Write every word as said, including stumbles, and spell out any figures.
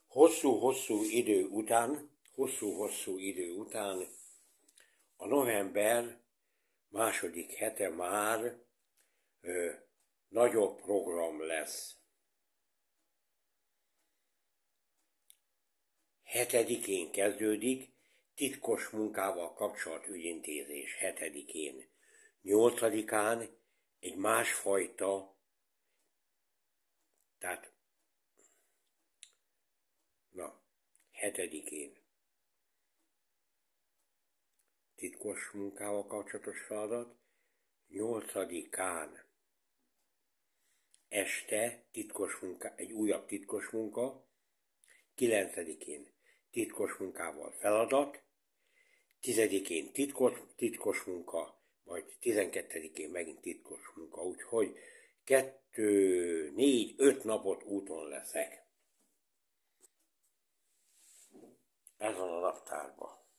Hosszú-hosszú idő után, hosszú-hosszú idő után a november második hete már ö, nagyobb program lesz. Hetedikén kezdődik titkos munkával kapcsolat ügyintézés, hetedikén. Nyolcadikán egy másfajta, tehát, na, hetedikén titkos munkával kapcsolatos feladat, nyolcadikán este titkos munka, egy újabb titkos munka, kilencedikén titkos munkával feladat, tizedikén titkos, titkos munka, majd tizenkettedikén megint titkos munka, úgyhogy kettő, négy, öt napot úton leszek. Ez van a naptárban.